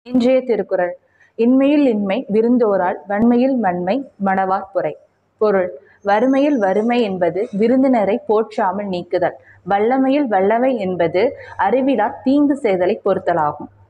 இன்றைய திருக்குறள். இன்மையில் இன்மை விருந்தோரால் வன்மையில் வன்மை மடவார் பொறை. பொருள்: வறுமையில் வறுமை என்பது விருந்தினரை போற்றாமல் நீக்குதல். வல்லமையில் வல்லமை என்பது அறிவிலார் தீங்கு செய்தலை பொறுத்தலாகும்.